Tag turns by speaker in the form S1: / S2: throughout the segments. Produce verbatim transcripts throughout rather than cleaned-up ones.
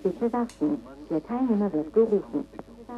S1: Bitte warten. Der Teilnehmer wird gerufen.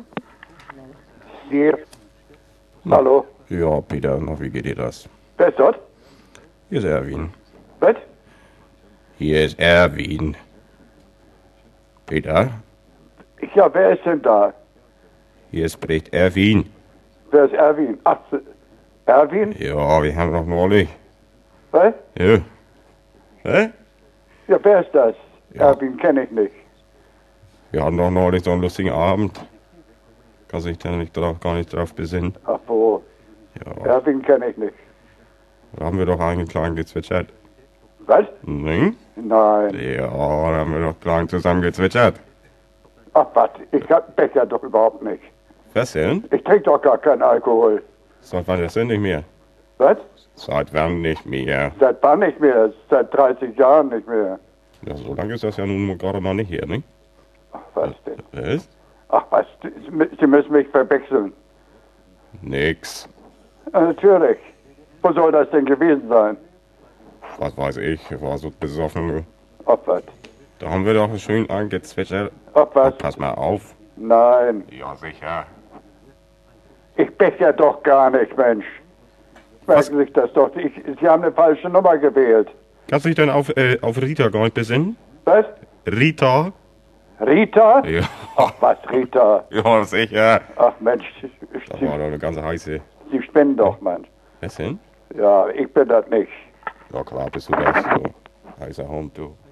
S2: Hier. Hallo.
S3: Ja, Peter, na, wie geht dir das?
S2: Wer ist dort?
S3: Hier ist Erwin.
S2: Was?
S3: Hier ist Erwin. Peter,
S2: Ja, wer ist denn da?
S3: hier spricht Erwin.
S2: Wer ist Erwin? Ach, Erwin?
S3: Ja, wir haben noch neulich.
S2: Was?
S3: Ja. Hä?
S2: Ja, wer ist das?
S3: Ja.
S2: Erwin kenne ich nicht.
S3: Wir hatten doch neulich so einen lustigen Abend. Kann sich da nicht drauf, gar nicht drauf besinnen.
S2: Ach wo,
S3: Ja,
S2: Erwin kenne ich nicht.
S3: da haben wir doch eigentlich klein gezwitschert.
S2: Was?
S3: Nein?
S2: Nein.
S3: Ja, da haben wir doch klein zusammen gezwitschert.
S2: Ach was, ich hab Becher doch überhaupt nicht.
S3: Was denn?
S2: Ich trinke doch gar keinen Alkohol.
S3: Seit wann ist denn nicht mehr?
S2: Was?
S3: Seit wann nicht mehr?
S2: Seit wann nicht mehr? Seit dreißig Jahren nicht mehr.
S3: Ja, so lange ist das ja nun gerade mal nicht hier, ne?
S2: Ach was denn?
S3: Was?
S2: Ach was, Sie müssen mich verwechseln.
S3: Nix.
S2: Ja, natürlich. Wo soll das denn gewesen sein?
S3: Was weiß ich, ich war so besoffen.
S2: Ach was?
S3: Da haben wir doch schön angezwitschert.
S2: Ach was?
S3: Oh, pass mal auf.
S2: Nein.
S3: Ja, sicher.
S2: Ich becher doch gar nicht, Mensch.
S3: Was?
S2: Merken Sie sich das doch. Ich, Sie haben eine falsche Nummer gewählt.
S3: Kannst du dich denn auf, äh, auf Rita gar nicht besinnen?
S2: Was?
S3: Rita?
S2: Rita?
S3: Ja.
S2: Ach was, Rita?
S3: Ja, sicher.
S2: Ach Mensch,
S3: Das
S2: Sie,
S3: war doch eine ganze heiße.
S2: Sie spinnen doch, Mensch.
S3: Was denn?
S2: Ja, ich bin das nicht.
S3: Ja klar, bist du das, du heißer Hund, du.